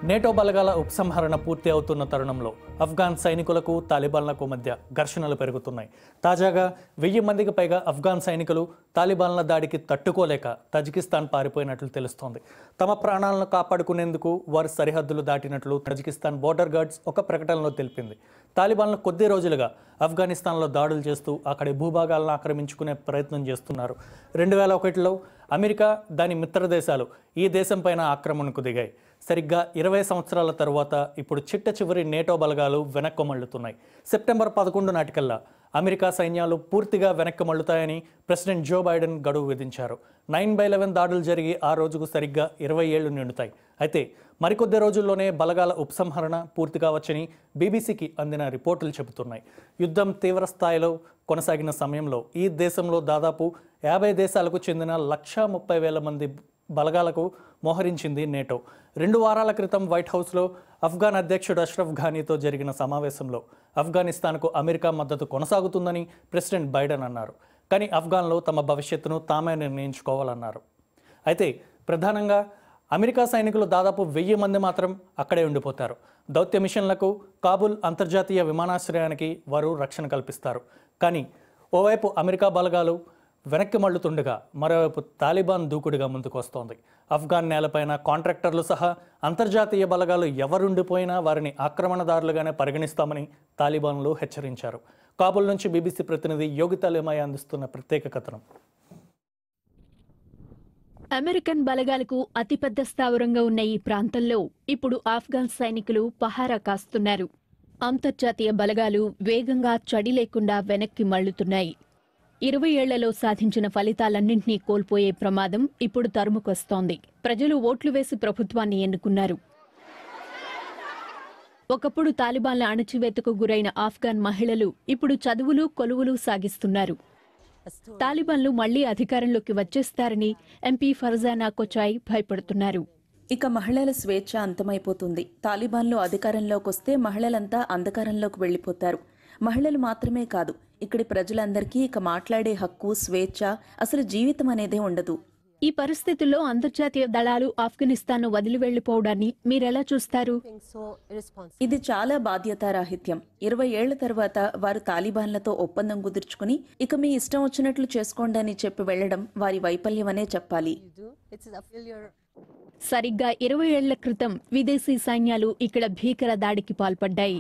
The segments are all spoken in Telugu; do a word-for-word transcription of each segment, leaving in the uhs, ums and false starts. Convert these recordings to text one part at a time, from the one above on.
నేటో బలగాల ఉపసంహరణ పూర్తి అవుతున్న తరుణంలో ఆఫ్ఘన్ సైనికులకు తాలిబాన్లకు మధ్య ఘర్షణలు పెరుగుతున్నాయి. తాజాగా వెయ్యి మందికి పైగా ఆఫ్ఘన్ సైనికులు తాలిబాన్ల దాడికి తట్టుకోలేక తజికిస్తాన్ పారిపోయినట్లు తెలుస్తోంది. తమ ప్రాణాలను కాపాడుకునేందుకు వారు సరిహద్దులు దాటినట్లు తజికిస్తాన్ బోర్డర్ గార్డ్స్ ఒక ప్రకటనలో తెలిపింది. తాలిబాన్లు కొద్ది రోజులుగా ఆఫ్ఘనిస్తాన్లో దాడులు చేస్తూ అక్కడి భూభాగాలను ఆక్రమించుకునే ప్రయత్నం చేస్తున్నారు. రెండు వేల ఒకటిలో అమెరికా దాని మిత్ర దేశాలు ఈ దేశంపైన ఆక్రమణకు దిగాయి. సరిగ్గా ఇరవై సంవత్సరాల తరువాత ఇప్పుడు చిట్ట చివరి నేటో బలగాలు వెనక్కు మళ్లుతున్నాయి. సెప్టెంబర్ పదకొండు నాటికల్లా అమెరికా సైన్యాలు పూర్తిగా వెనక్కి మళ్లుతాయని ప్రెసిడెంట్ జో బైడెన్ గడువు విధించారు. నైన్ బై లెవెన్ దాడులు జరిగి ఆ రోజుకు సరిగ్గా ఇరవై ఏళ్లు నిండుతాయి. అయితే మరికొద్ది రోజుల్లోనే బలగాల ఉపసంహరణ పూర్తి కావచ్చని బీబీసీకి అందిన రిపోర్టులు చెబుతున్నాయి. యుద్ధం తీవ్ర స్థాయిలో కొనసాగిన సమయంలో ఈ దేశంలో దాదాపు యాభై దేశాలకు చెందిన లక్షా ముప్పై వేల మంది బలగాలకు మోహరించింది నేటో. రెండు వారాల క్రితం వైట్ హౌస్లో ఆఫ్ఘన్ అధ్యక్షుడు అష్రఫ్ ఘానీతో జరిగిన సమావేశంలో ఆఫ్ఘనిస్తాన్కు అమెరికా మద్దతు కొనసాగుతుందని ప్రెసిడెంట్ బైడెన్ అన్నారు. కానీ ఆఫ్ఘన్లో తమ భవిష్యత్తును తామే నిర్ణయించుకోవాలన్నారు. అయితే ప్రధానంగా అమెరికా సైనికులు దాదాపు వెయ్యి మంది మాత్రం అక్కడే ఉండిపోతారు. దౌత్య మిషన్లకు కాబూల్ అంతర్జాతీయ విమానాశ్రయానికి వారు రక్షణ కల్పిస్తారు. కానీ ఓవైపు అమెరికా బలగాలు వెనక్కి మళ్లుతుండగా మరోవైపు తాలిబాన్ దూకుడుగా ముందుకు వస్తోంది. ఆఫ్ఘన్ నేలపైన కాంట్రాక్టర్లు సహా అంతర్జాతీయ బలగాలు ఎవరుండిపోయినా వారిని ఆక్రమణదారులుగానే పరిగణిస్తామని తాలిబాన్లు హెచ్చరించారు. కాబూల్ నుంచి బీబీసీ ప్రతినిధి యోగితా లేమాయ అందిస్తున్న ప్రత్యేక కథనం. అమెరికన్ బలగాలకు అతిపెద్ద స్థావరంగా ఉన్న ఈ ప్రాంతంలో ఇప్పుడు ఆఫ్ఘన్ సైనికులు పహారా కాస్తున్నారు. అంతర్జాతీయ బలగాలు వేగంగా చడి లేకుండా వెనక్కి మళ్లుతున్నాయి. ఇరవై ఏళ్లలో సాధించిన ఫలితాలన్నింటినీ కోల్పోయే ప్రమాదం ఇప్పుడు తరుముకొస్తోంది. ప్రజలు ఓట్లు వేసి ప్రభుత్వాన్ని ఎన్నుకున్నారు. ఒకప్పుడు తాలిబాన్ల అణచివేతకు గురైన ఆఫ్ఘన్ మహిళలు ఇప్పుడు చదువులు కొలువులు సాగిస్తున్నారు. తాలిబాన్లు మళ్లీ అధికారంలోకి వచ్చేస్తారని ఎంపీ ఫర్జానా కొచాయ్ భయపడుతున్నారు. ఇక మహిళల స్వేచ్ఛ అంతమైపోతుంది. తాలిబాన్లు అధికారంలోకి వస్తే మహిళలంతా అంధకారంలోకి వెళ్లిపోతారు. మహిళలు మాత్రమే కాదు, ఇక్కడి ప్రజలందరికీ ఇక మాట్లాడే హక్కు, స్వేచ్ఛ, అసలు జీవితం అనేదే ఉండదు. ఈ పరిస్థితుల్లో అంతర్జాతీయ దళాలు ఆఫ్ఘనిస్తాన్ను వదిలి వెళ్లిపోవడాన్ని మీరెలా చూస్తారు? ఇది చాలా బాధ్యతారాహిత్యం. ఇరవై ఏళ్ల తర్వాత వారు తాలిబాన్లతో ఒప్పందం కుదుర్చుకుని ఇక మీ ఇష్టం వచ్చినట్లు చేసుకోండి అని చెప్పి వెళ్లడం వారి వైఫల్యమనే చెప్పాలి. సరిగ్గా ఇరవై ఏళ్ల క్రితం విదేశీ సైన్యాలు ఇక్కడ భీకర దాడికి పాల్పడ్డాయి.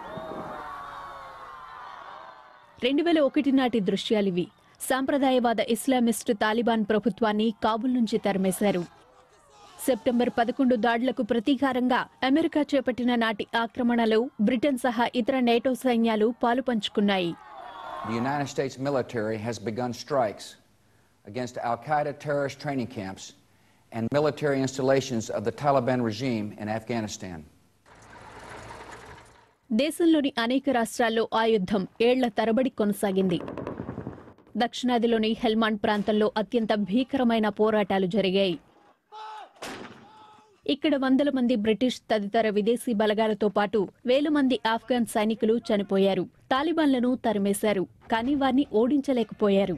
రెండు వేల ఒకటి నాటి దృశ్యాలివి. సాంప్రదాయవాద ఇస్లామిస్టు తాలిబాన్ ప్రభుత్వాన్ని కాబూల్ నుంచి తరిమేశారు. సెప్టెంబర్ పదకొండు దాడులకు ప్రతీకారంగా అమెరికా చేపట్టిన నాటి ఆక్రమణలో బ్రిటన్ సహా ఇతర నేటో సైన్యాలు పాలు పంచుకున్నాయి. The United States military has begun strikes against Al-Qaeda terrorist training camps and military installations of the Taliban regime in Afghanistan. దేశంలోని అనేక రాష్ట్రాల్లో ఆ యుద్ధం ఏళ్ల తరబడి కొనసాగింది. దక్షిణాదిలోని హెల్మాండ్ ప్రాంతంలో అత్యంత భీకరమైన పోరాటాలు జరిగాయి. ఇక్కడ వందల మంది బ్రిటిష్ తదితర విదేశీ బలగాలతో పాటు వేల మంది ఆఫ్ఘన్ సైనికులు చనిపోయారు. తాలిబాన్లను తరిమేశారు, కానీ వారిని ఓడించలేకపోయారు.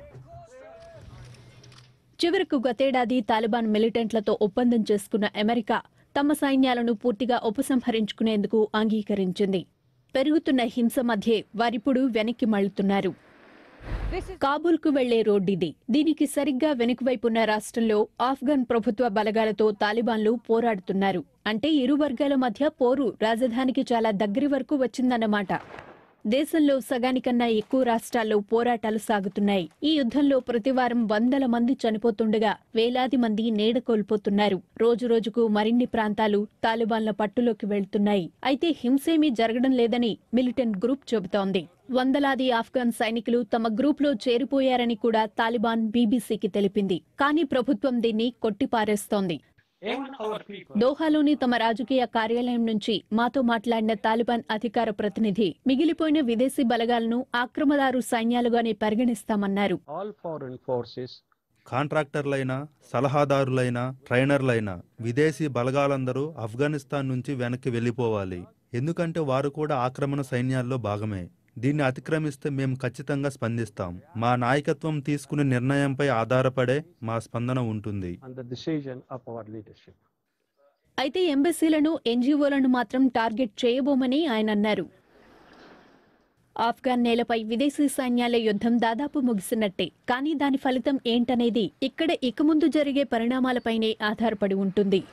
చివరకు గతేడాది తాలిబాన్ మిలిటెంట్లతో ఒప్పందం చేసుకున్న అమెరికా తమ సైన్యాలను పూర్తిగా ఉపసంహరించుకునేందుకు అంగీకరించింది. పెరుగుతున్న హింస మధ్యే వారిప్పుడు వెనక్కి మళ్లుతున్నారు. కాబూల్కు వెళ్లే రోడ్డిది. దీనికి సరిగ్గా వెనుకవైపున్న రాష్ట్రంలో ఆఫ్ఘన్ ప్రభుత్వ బలగాలతో తాలిబాన్లు పోరాడుతున్నారు. అంటే ఇరు వర్గాల మధ్య పోరు రాజధానికి చాలా దగ్గరి వరకు వచ్చిందన్నమాట. దేశంలో సగానికన్నా ఎక్కువ రాష్ట్రాల్లో పోరాటాలు సాగుతున్నాయి. ఈ యుద్ధంలో ప్రతివారం వందల మంది చనిపోతుండగా వేలాది మంది నీడ కోల్పోతున్నారు. రోజు రోజుకు మరిన్ని ప్రాంతాలు తాలిబాన్ల పట్టులోకి వెళ్తున్నాయి. అయితే హింసేమీ జరగడం లేదని మిలిటెంట్ గ్రూప్ చెబుతోంది. వందలాది ఆఫ్ఘన్ సైనికులు తమ గ్రూప్లో చేరిపోయారని కూడా తాలిబాన్ బీబీసీకి తెలిపింది. కానీ ప్రభుత్వం దీన్ని కొట్టిపారేస్తోంది. దోహాలోని తమ రాజకీయ కార్యాలయం నుంచి మాతో మాట్లాడిన తాలిబాన్ అధికార ప్రతినిధి మిగిలిపోయిన విదేశీ బలగాలను ఆక్రమదారు సైన్యాలుగానే పరిగణిస్తామన్నారు. కాంట్రాక్టర్లైనా, సలహాదారులైనా, ట్రైనర్లైనా విదేశీ బలగాలందరూ ఆఫ్ఘనిస్తాన్ నుంచి వెనక్కి వెళ్లిపోవాలి. ఎందుకంటే వారు కూడా ఆక్రమణ సైన్యాల్లో భాగమే. దీన్ని అతిక్రమిస్తే మేము ఖచ్చితంగా స్పందిస్తాం. మా నాయకత్వం తీసుకునే నిర్ణయంపై ఆధారపడే మా స్పందన ఉంటుంది. అయితే ఎంబసీలను ఎన్జీఓలను మాత్రం టార్గెట్ చేయబోమని ఆయన అన్నారు. ఆఫ్ఘన్ నేలపై విదేశీ సైన్యాల యుద్ధం దాదాపు ముగిసినట్టే. కానీ దాని ఫలితం ఏంటనేది ఇక్కడ ఇక ముందు జరిగే పరిణామాలపైనే ఆధారపడి ఉంటుంది.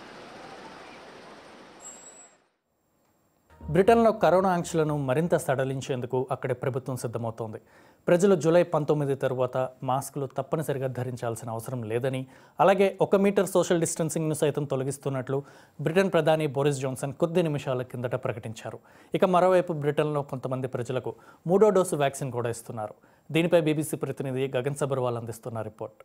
బ్రిటన్లో కరోనా ఆంక్షలను మరింత సడలించేందుకు అక్కడి ప్రభుత్వం సిద్ధమవుతోంది. ప్రజలు జూలై పంతొమ్మిది తరువాత మాస్కులు తప్పనిసరిగా ధరించాల్సిన అవసరం లేదని, అలాగే ఒక మీటర్ సోషల్ డిస్టెన్సింగ్ను సైతం తొలగిస్తున్నట్లు బ్రిటన్ ప్రధాని బోరిస్ జాన్సన్ కొద్ది నిమిషాల కిందట ప్రకటించారు. ఇక మరోవైపు బ్రిటన్లో కొంతమంది ప్రజలకు మూడో డోసు వ్యాక్సిన్ కూడా ఇస్తున్నారు. దీనిపై బీబీసీ ప్రతినిధి గగన్ సబర్వాల్ అందిస్తున్న రిపోర్ట్.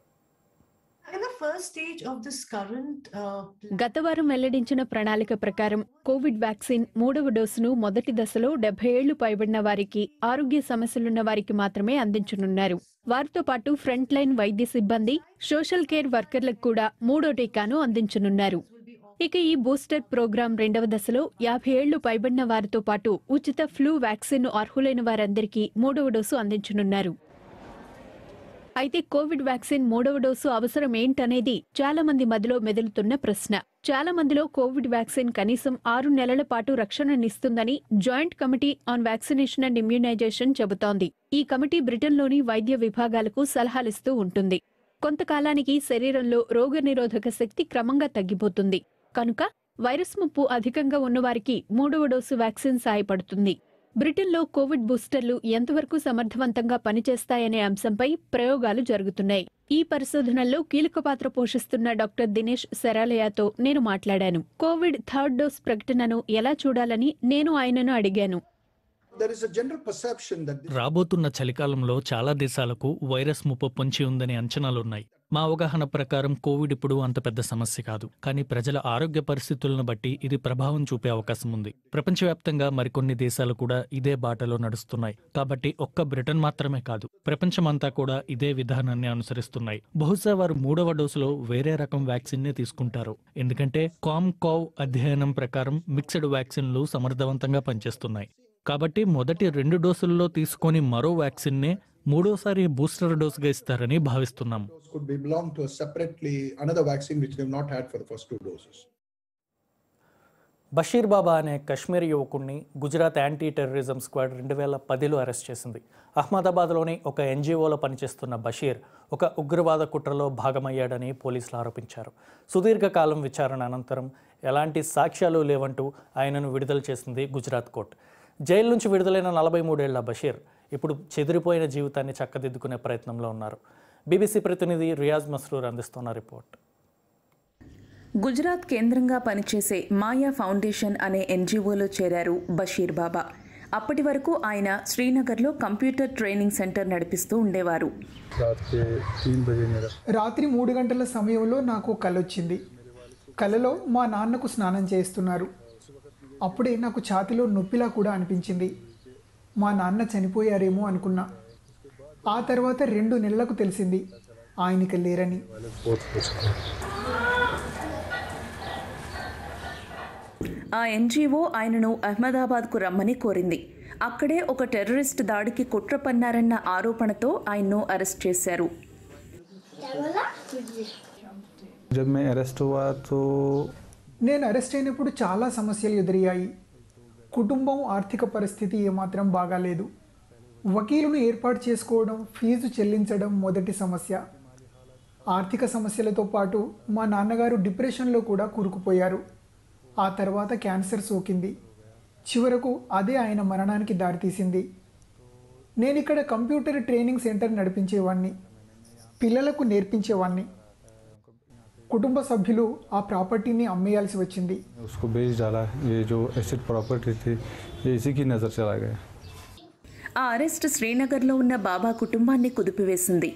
గత వారం వెల్లడించిన ప్రణాళిక ప్రకారం కోవిడ్ వ్యాక్సిన్ మూడవ డోసును మొదటి దశలో డెబ్బై ఏళ్లు పైబడిన వారికి, ఆరోగ్య సమస్యలున్న వారికి మాత్రమే అందించనున్నారు. వారితో పాటు ఫ్రంట్ లైన్ వైద్య సిబ్బంది, సోషల్ కేర్ వర్కర్లకు కూడా మూడో టీకాను అందించనున్నారు. ఇక ఈ బూస్టర్ ప్రోగ్రాం రెండవ దశలో యాభై ఏళ్లు పైబడిన వారితో పాటు ఉచిత ఫ్లూ వ్యాక్సిన్ అర్హులైన వారందరికీ మూడవ డోసు అందించనున్నారు. అయితే కోవిడ్ వ్యాక్సిన్ మూడవ డోసు అవసరం ఏంటనేది చాలా మంది మధ్యలో మెదులుతున్న ప్రశ్న. చాలా మందిలో కోవిడ్ వ్యాక్సిన్ కనీసం ఆరు నెలల పాటు రక్షణనిస్తుందని joint committee on vaccination and immunisation చెబుతోంది. ఈ కమిటీ బ్రిటన్లోని వైద్య విభాగాలకు సలహాలిస్తూ ఉంటుంది. కొంతకాలానికి శరీరంలో రోగనిరోధక శక్తి క్రమంగా తగ్గిపోతుంది. కనుక వైరస్ ముప్పు అధికంగా ఉన్నవారికి మూడవ డోసు వ్యాక్సిన్ సాయపడుతుంది. బ్రిటన్లో కోవిడ్ బూస్టర్లు ఎంతవరకు సమర్థవంతంగా పనిచేస్తాయనే అంశంపై ప్రయోగాలు జరుగుతున్నాయి. ఈ పరిశోధనల్లో కీలక పాత్ర పోషిస్తున్న డాక్టర్ దినేష్ సెరాలయాతో నేను మాట్లాడాను. కోవిడ్ థర్డ్ డోస్ ప్రకటనను ఎలా చూడాలని నేను ఆయనను అడిగాను. రాబోతున్న చలికాలంలో చాలా దేశాలకు వైరస్ ముప్పు పొంచి ఉందని అంచనాలున్నాయి. మా అవగాహన ప్రకారం కోవిడ్ ఇప్పుడు అంత పెద్ద సమస్య కాదు, కానీ ప్రజల ఆరోగ్య పరిస్థితులను బట్టి ఇది ప్రభావం చూపే అవకాశం ఉంది. ప్రపంచవ్యాప్తంగా మరికొన్ని దేశాలు కూడా ఇదే బాటలో నడుస్తున్నాయి. కాబట్టి ఒక్క బ్రిటన్ మాత్రమే కాదు, ప్రపంచమంతా కూడా ఇదే విధానాన్ని అనుసరిస్తున్నాయి. బహుశా వారు మూడవ డోసులో వేరే రకం వ్యాక్సిన్ నే తీసుకుంటారు, ఎందుకంటే కామ్కావ్ అధ్యయనం ప్రకారం మిక్స్డ్ వ్యాక్సిన్లు సమర్థవంతంగా పనిచేస్తున్నాయి. కాబట్టి మొదటి రెండు డోసుల్లో తీసుకొని మరో వ్యాక్సిన్ నే మూడోసారి బూస్టర్ డోసుగా ఇస్తారని భావిస్తున్నాం. బషీర్ బాబా అనే కశ్మీరీ యువకుడిని గుజరాత్ యాంటీ టెర్రరిజం స్క్వాడ్ రెండు వేల పదిలో అరెస్ట్ చేసింది. అహ్మదాబాద్లోని ఒక ఎన్జీఓలో పనిచేస్తున్న బషీర్ ఒక ఉగ్రవాద కుట్రలో భాగమయ్యాడని పోలీసులు ఆరోపించారు. సుదీర్ఘకాలం విచారణ అనంతరం ఎలాంటి సాక్ష్యాలు లేవంటూ ఆయనను విడుదల చేసింది గుజరాత్ కోర్టు. జైలు నుంచి విడుదలైన నలభై మూడేళ్ల బషీర్ ఇప్పుడు చెదిరిపోయిన జీవితాన్ని చక్కదిద్దుకునే ప్రయత్నంలో ఉన్నారు. బీబీసీ ప్రతినిధి రియాజ్ మస్రూర్ అందిస్తున్న రిపోర్ట్. గుజరాత్ కేంద్రంగా పనిచేసే మాయా ఫౌండేషన్ అనే ఎన్జీఓలో చేరారు బషీర్ బాబా. అప్పటి వరకు ఆయన శ్రీనగర్లో కంప్యూటర్ ట్రైనింగ్ సెంటర్ నడిపిస్తూ ఉండేవారు. రాత్రి మూడు గంటల సమయంలో నాకు కలొచ్చింది. కలలో మా నాన్నకు స్నానం చేస్తున్నారు. అప్పుడే నాకు ఛాతిలో నొప్పిలా కూడా అనిపించింది. మా నాన్న చనిపోయారేమో అనుకున్నా. ఆ తర్వాత రెండు నెలలకు తెలిసింది ఆయనకి లేరని. ఆ ఎన్జీఓ ఆయనను అహ్మదాబాద్కు రమ్మని కోరింది. అక్కడే ఒక టెర్రరిస్ట్ దాడికి కుట్ర పన్నారన్న ఆరోపణతో ఆయన్ను అరెస్ట్ చేశారు. నేను అరెస్ట్ అయినప్పుడు చాలా సమస్యలు ఎదురయ్యాయి. కుటుంబం ఆర్థిక పరిస్థితి ఏమాత్రం బాగాలేదు. వకీలును ఏర్పాటు చేసుకోవడం, ఫీజు చెల్లించడం మొదటి సమస్య. ఆర్థిక సమస్యలతో పాటు మా నాన్నగారు డిప్రెషన్లో కూడా కూరుకుపోయారు. ఆ తర్వాత క్యాన్సర్ సోకింది. చివరకు అదే ఆయన మరణానికి దారితీసింది. నేను ఇక్కడ కంప్యూటర్ ట్రైనింగ్ సెంటర్ నడిపించేవాడిని, పిల్లలకు నేర్పించేవాడిని. కుటుంబ సభ్యులు ఆ ప్రాపర్టీని అమ్మేయాల్సి వచ్చింది. ఆ అరెస్ట్ శ్రీనగర్లో ఉన్న బాబా కుటుంబాన్ని కుదిపివేసింది.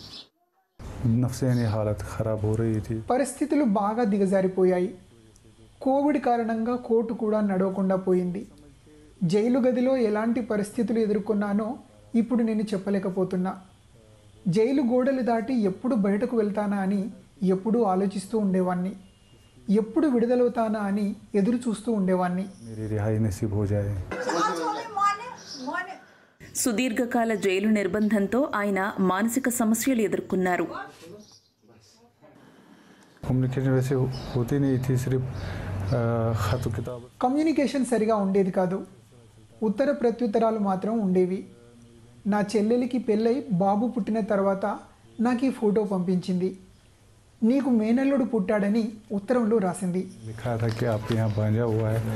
పరిస్థితులు బాగా దిగజారిపోయాయి. కోవిడ్ కారణంగా కోర్టు కూడా నడవకుండా పోయింది. జైలు గదిలో ఎలాంటి పరిస్థితులు ఎదుర్కొన్నానో ఇప్పుడు నేను చెప్పలేకపోతున్నా. జైలు గోడలు దాటి ఎప్పుడు బయటకు వెళ్తానా అని ఎప్పుడూ ఆలోచిస్తూ ఉండేవాణ్ణి. ఎప్పుడు విడుదలవుతానా అని ఎదురు చూస్తూ ఉండేవాణ్ణి. సుదీర్ఘకాల జైలు నిర్బంధంతో ఆయన మానసిక సమస్యలు ఎదుర్కొన్నారు. कम्युनिकेशन वैसे होती नहीं थी, सिर्फ खत किताब। కమ్యూనికేషన్ సరిగా ఉండేది కాదు, ఉత్తర ప్రత్యుత్తరాలు మాత్రం ఉండేవి. నా చెల్లెలికి పెళ్ళై బాబు పుట్టిన తర్వాత నాకు ఈ ఫోటో పంపించింది. నీకు మేనల్లుడు పుట్టాడని ఉత్తరంలో రాసింది. लिखा था कि आप यहाँ भांजा हुआ है।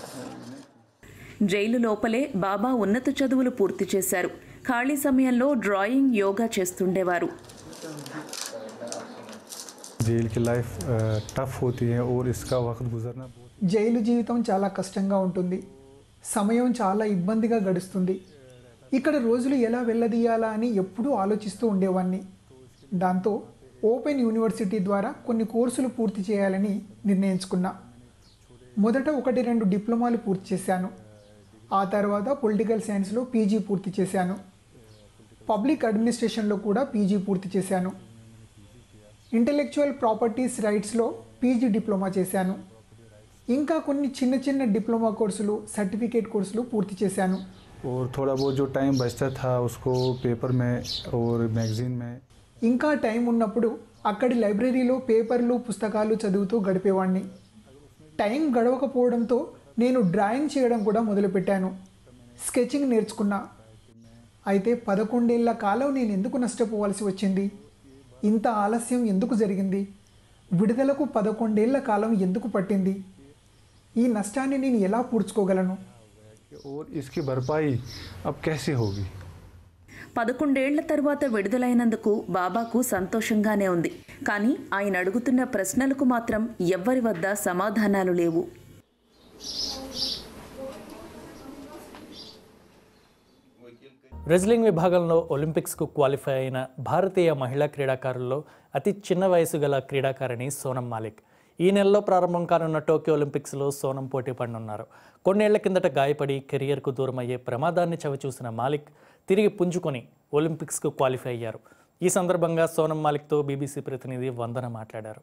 జైలు లోపలే బాబా ఉన్నత చదువులు పూర్తి చేశారు. ఖాళీ సమయంలో డ్రాయింగ్, యోగా చేస్తుండేవారు. जेल की लाइफ टफ होती है और इसका वक्त गुजरना बहुत। జైలు జీవితం చాలా కష్టంగా ఉంటుంది, సమయం చాలా ఇబ్బందిగా గడుస్తుంది. ఇక్కడ రోజులు ఎలా వెళ్ళదీయాలా అని ఎప్పుడూ ఆలోచిస్తూ ఉండేవాడిని. దాంతో ఓపెన్ యూనివర్సిటీ ద్వారా కొన్ని కోర్సులు పూర్తి చేయాలని నిర్ణయించుకున్నా. మొదట ఒకటి రెండు డిప్లొమాలు పూర్తి చేశాను. ఆ తర్వాత పొలిటికల్ సైన్స్లో పీజీ పూర్తి చేశాను. పబ్లిక్ అడ్మినిస్ట్రేషన్లో కూడా పీజీ పూర్తి చేశాను. ఇంటలెక్చువల్ ప్రాపర్టీస్ రైట్స్లో పీజీ డిప్లొమా చేశాను. ఇంకా కొన్ని చిన్న చిన్న డిప్లొమా కోర్సులు, సర్టిఫికేట్ కోర్సులు పూర్తి చేశాను. और थोड़ा बहुत जो टाइम बचता था उसको पेपर में और मैगजीन में। ఇంకా టైం ఉన్నప్పుడు అక్కడి లైబ్రరీలో పేపర్లు, పుస్తకాలు చదువుతూ గడిపేవాడిని. టైం గడవకపోవడంతో నేను డ్రాయింగ్ చేయడం కూడా మొదలుపెట్టాను. స్కెచింగ్ నేర్చుకున్నా. అయితే పదకొండేళ్ల కాలం నేను ఎందుకు నష్టపోవాల్సి వచ్చింది? ఇంత ఆలస్యం ఎందుకు జరిగింది? విడుదలకు పదకొండేళ్ల కాలం ఎందుకు పట్టింది? ఈ నష్టాన్ని నేను ఎలా పూడ్చుకోగలను? और इसकी भरपाई अब कैसे होगी? పదకొండేళ్ల తర్వాత విడుదలైనందుకు బాబాకు సంతోషంగానే ఉంది. కానీ ఆయన అడుగుతున్న ప్రశ్నలకు మాత్రం ఎవ్వరి వద్ద సమాధానాలు లేవు. రెజ్లింగ్ విభాగంలో ఒలింపిక్స్కు క్వాలిఫై అయిన భారతీయ మహిళా క్రీడాకారుల్లో అతి చిన్న వయసు గల క్రీడాకారిణి సోనం మాలిక్. ఈ నెలలో ప్రారంభం కానున్న టోక్యో ఒలింపిక్స్లో సోనం పోటీ పడనున్నారు. కొన్నేళ్ల కిందట గాయపడి కెరియర్కు దూరం అయ్యే ప్రమాదాన్ని చవిచూసిన మాలిక్ తిరిగి పుంజుకొని ఒలింపిక్స్కు క్వాలిఫై అయ్యారు. ఈ సందర్భంగా సోనం మాలిక్తో బీబీసీ ప్రతినిధి వందన మాట్లాడారు.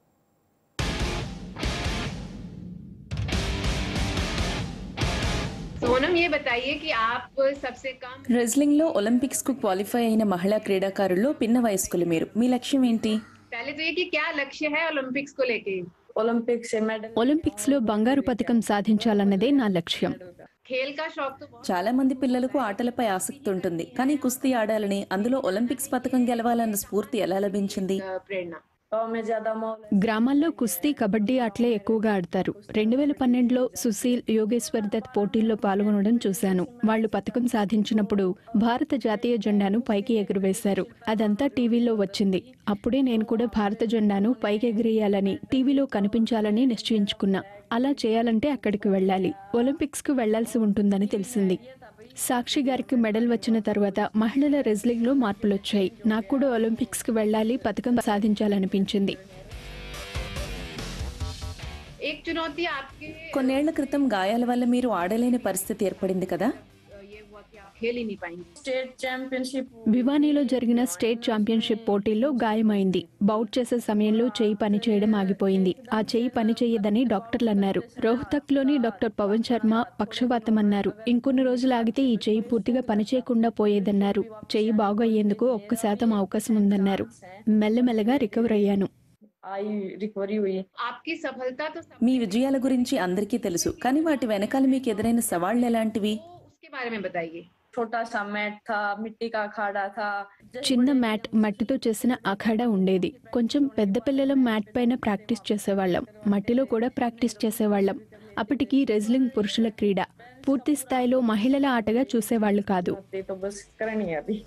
सोनम, ये बताइए कि आप सबसे कम రెజ్లింగ్లో ఒలింపిక్స్కు క్వాలిఫై అయిన మహిళా క్రీడాకారుల్లో పిన్న వయస్కులు మీరు. మీ లక్ష్యం ఏంటి? पहले तो ये कि क्या लक्ष्य है ओलंपिक्स को लेके? ఒలింపిక్స్ से मेडल ఒలింపిక్స్లో బంగారు పతకం సాధించాలన్నదే నా లక్ష్యం. खेल का शौक तो बहुत చాలా మంది పిల్లలకు ఆటలపై ఆసక్తి ఉంటుంది, కానీ కుస్తీ ఆడాలని, అందులో ఒలింపిక్స్ పథకం గెలవాలన్న స్ఫూర్తి ఎలా లభించింది? प्रेरणा। గ్రామాల్లో కుస్తీ, కబడ్డీ ఆటలే ఎక్కువగా ఆడతారు. రెండు వేల పన్నెండులో సుశీల్, యోగేశ్వర్ దత్ పోటీల్లో పాల్గొనడం చూశాను. వాళ్లు పతకం సాధించినప్పుడు భారత జాతీయ జెండాను పైకి ఎగురవేశారు. అదంతా టీవీలో వచ్చింది. అప్పుడే నేను కూడా భారత జెండాను పైకి ఎగిరేయాలని, టీవీలో కనిపించాలని నిశ్చయించుకున్నా. అలా చేయాలంటే అక్కడికి వెళ్ళాలి, ఒలింపిక్స్కు వెళ్లాల్సి ఉంటుందని తెలిసింది. సాక్షి గారికి మెడల్ వచ్చిన తర్వాత మహిళల రెజ్లింగ్లో మార్పులొచ్చాయి. నాకు కూడా ఒలింపిక్స్కి వెళ్ళాలి, పథకం సాధించాలనిపించింది. एक चुनौती आपके కొన్నేళ్ల క్రితం గాయాల వల్ల మీరు ఆడలేని పరిస్థితి ఏర్పడింది కదా? ये हुआ कि आप खेल ही नहीं पाएंगे। स्टेट चैंपियनशिप భివానీలో జరిగిన స్టేట్ ఛాంపియన్షిప్ పోటీల్లో గాయమైంది. బౌట్ చేసే సమయంలో చేయి పని చేయడం ఆగిపోయింది. ఆ చేయి పని చేయదని డాక్టర్లు అన్నారు. రోహ్తక్లోని డాక్టర్ పవన్ శర్మ పక్షవాతం అన్నారు. ఇంకొన్ని రోజులు ఆగితే ఈ చేయి పూర్తిగా పనిచేయకుండా పోయేదన్నారు. చేయి బాగు అయ్యేందుకు ఒక్క శాతం అవకాశం ఉందన్నారు. మెల్లమెల్లగా రికవర్ అయ్యాను. आपकी सफलता तो सब మీ విజయాల గురించి అందరికీ తెలుసు, కానీ వాటి వెనకాల మీకు ఎదురైన సవాళ్లు ఎలాంటివి? उसके बारे में बताइए। छोटा सा मैट था, मिट्टी का अखाड़ा था। చిన్న మ్యాట్, మట్టితో చేసిన అఖాడా ఉండేది. కొంచెం పెద్ద పిల్లల మ్యాట్ పైన ప్రాక్టీస్ చేసేవాళ్ళం. మట్టిలో కూడా ప్రాక్టీస్ చేసేవాళ్ళం. అప్పటికి రెజ్లింగ్ పురుషుల క్రీడ, పూర్తి స్థాయిలో మహిళల ఆటగా చూసేవాళ్లు కాదు. तो बस करनी है अभी।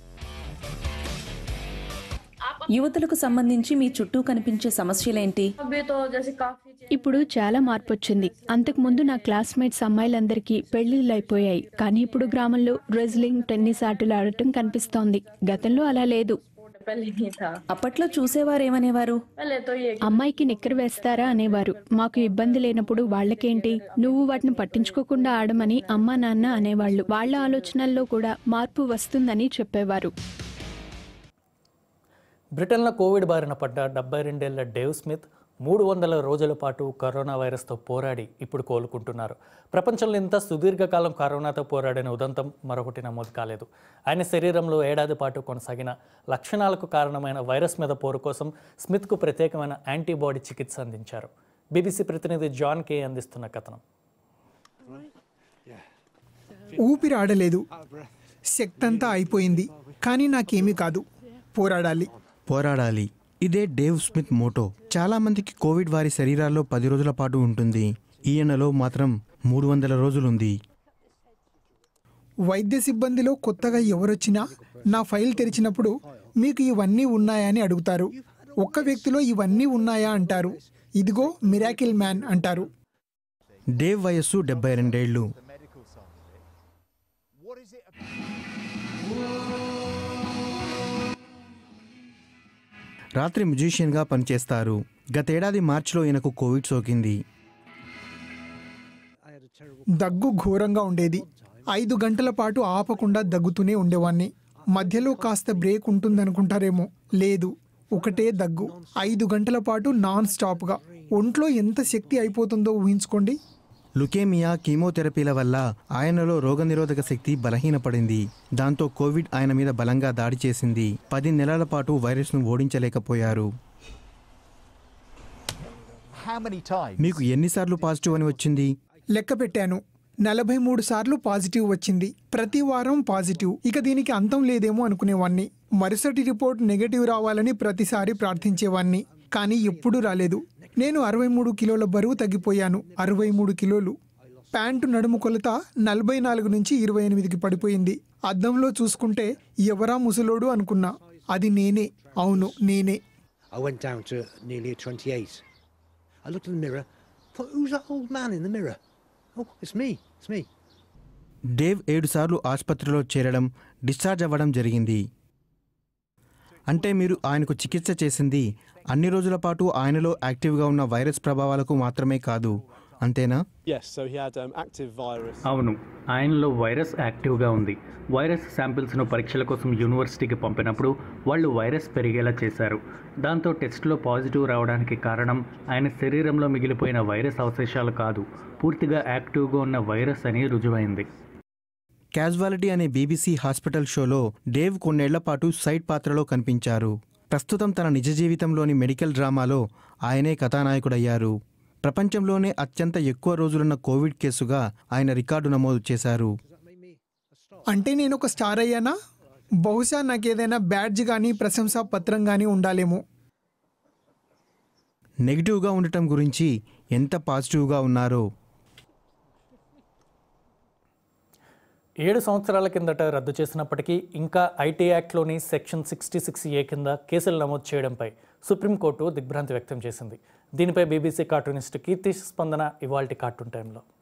యువతులకు సంబంధించి మీ చుట్టూ కనిపించే సమస్యలేంటి? अभी तो जैसे काफी ఇప్పుడు చాలా మార్పు వచ్చింది. అంతకుముందు నా క్లాస్మేట్స్ అమ్మాయిలందరికీ పెళ్లిళ్ళు అయిపోయాయి. కానీ ఇప్పుడు గ్రామంలో రెజ్లింగ్, టెన్నిస్ ఆటలు ఆడటం కనిపిస్తోంది. గతంలో అలా లేదు. पहले नहीं था। అప్పట్లో చూసేవారేమనేవారు? पहले तो ये అమ్మాయికి నిక్కర వేస్తారా అనేవారు. మాకు ఇబ్బంది లేనప్పుడు వాళ్ళకేంటి, నువ్వు వాటిని పట్టించుకోకుండా ఆడమని అమ్మా నాన్న అనేవాళ్ళు. వాళ్ళ ఆలోచనల్లో కూడా మార్పు వస్తుందని చెప్పేవారు. బ్రిటన్లో కోవిడ్ బారిన పడ్డ డెబ్బై రెండేళ్ల డేవ్ స్మిత్ మూడు వందల రోజుల పాటు కరోనా వైరస్తో పోరాడి ఇప్పుడు కోలుకుంటున్నారు. ప్రపంచంలో ఇంత సుదీర్ఘకాలం కరోనాతో పోరాడిన ఉదంతం మరొకటి నమోదు కాలేదు. ఆయన శరీరంలో ఏడాది పాటు కొనసాగిన లక్షణాలకు కారణమైన వైరస్ మీద పోరు కోసం స్మిత్కు ప్రత్యేకమైన యాంటీబాడీ చికిత్స అందించారు. బీబీసీ ప్రతినిధి జాన్ కే అందిస్తున్న కథనం. ఊపిరి ఆడలేదు, శక్తంతా అయిపోయింది, కానీ నాకేమీ కాదు, పోరాడాలి పోరాడాలి ఇదే డేవ్ స్మిత్ మోటో. చాలా మందికి కోవిడ్ వారి శరీరాల్లో పది రోజుల పాటు ఉంటుంది. ఈయనలో మాత్రం మూడు వందల రోజులుంది. వైద్య సిబ్బందిలో కొత్తగా ఎవరొచ్చినా నా ఫైల్ తెరిచినప్పుడు మీకు ఇవన్నీ ఉన్నాయా అని అడుగుతారు. ఒక్క వ్యక్తిలో ఇవన్నీ ఉన్నాయా అంటారు. ఇదిగో మిరాకిల్ మ్యాన్ అంటారు. డేవ్ వయస్సు డెబ్బై రెండేళ్లు. రాత్రి మ్యూజిషియన్గా పనిచేస్తారు. గతేడాది మార్చిలో ఈయనకు కోవిడ్ సోకింది. దగ్గు ఘోరంగా ఉండేది. ఐదు గంటల పాటు ఆపకుండా దగ్గుతూనే ఉండేవాణ్ణి. మధ్యలో కాస్త బ్రేక్ ఉంటుందనుకుంటారేమో, లేదు, ఒకటే దగ్గు ఐదు గంటల పాటు నాన్ స్టాప్గా. ఒంట్లో ఎంత శక్తి అయిపోతుందో ఊహించుకోండి. లుకేమియా, కీమోథెరపీల వల్ల ఆయనలో రోగనిరోధక శక్తి బలహీనపడింది. దాంతో కోవిడ్ ఆయన మీద బలంగా దాడి చేసింది. పది నెలల పాటు వైరస్ను ఓడించలేకపోయారు. మీకు ఎన్నిసార్లు పాజిటివ్ అని వచ్చింది? లెక్క పెట్టాను, నలభై మూడు సార్లు పాజిటివ్ వచ్చింది. ప్రతి వారం పాజిటివ్. ఇక దీనికి అంతం లేదేమో అనుకునేవాణ్ణి. మరుసటి రిపోర్ట్ నెగటివ్ రావాలని ప్రతిసారి ప్రార్థించేవాణ్ణి, కానీ ఎప్పుడూ రాలేదు. నేను అరవై మూడు కిలోల బరువు తగ్గిపోయాను. అరవై మూడు కిలోలు. ప్యాంటు నడుము కొలత నలభై నాలుగు నుంచి ఇరవై ఎనిమిదికి పడిపోయింది. అద్దంలో చూసుకుంటే ఎవరా ముసలోడు అనుకున్నా. అది నేనే. అవును, నేనే. I went down to nearly twenty-eight. I looked in the mirror, thought, who's that old man in the mirror? Oh, it's me, it's me. Dave ఏడు సార్లు ఆసుపత్రిలో చేరడం, డిశ్చార్జ్ అవ్వడం జరిగింది. అంటే మీరు ఆయనకు చికిత్స చేసింది అన్ని రోజుల పాటు ఆయనలో యాక్టివ్గా ఉన్న వైరస్ ప్రభావాలకు మాత్రమే కాదు, అంతేనా? అవును, ఆయనలో వైరస్ యాక్టివ్గా ఉంది. వైరస్ శాంపిల్స్ను పరీక్షల కోసం యూనివర్సిటీకి పంపినప్పుడు వాళ్ళు వైరస్ పెరిగేలా చేశారు. దాంతో టెస్ట్లో పాజిటివ్ రావడానికి కారణం ఆయన శరీరంలో మిగిలిపోయిన వైరస్ అవశేషాలు కాదు, పూర్తిగా యాక్టివ్గా ఉన్న వైరస్ అని రుజువైంది. క్యాజువాలిటీ అనే బీబీసీ హాస్పిటల్ షోలో డేవ్ కొన్నేళ్ల పాటు సైడ్ పాత్రలో కనిపించారు. ప్రస్తుతం తన నిజ జీవితంలోని మెడికల్ డ్రామాలో ఆయనే కథానాయకుడయ్యారు. ప్రపంచంలోనే అత్యంత ఎక్కువ రోజులున్న కోవిడ్ కేసుగా ఆయన రికార్డు నమోదు చేశారు. అంటే నేను ఒక స్టార్ అయ్యానా? బహుశా నాకేదైనా బ్యాడ్జ్ కానీ ప్రశంసా పత్రం కానీ ఉండాలేమో. నెగిటివ్గా ఉండటం గురించి ఎంత పాజిటివ్గా ఉన్నారో. ఏడు సంవత్సరాల కిందట రద్దు చేసినప్పటికీ ఇంకా ఐటీ యాక్ట్లోని సెక్షన్ సిక్స్టీ సిక్స్ ఏ కింద కేసులు నమోదు చేయడంపై సుప్రీంకోర్టు దిగ్భ్రాంతి వ్యక్తం చేసింది. దీనిపై బీబీసీ కార్టూనిస్ట్ కీర్తి స్పందన ఇవాల్టి కార్టూన్ టైంలో.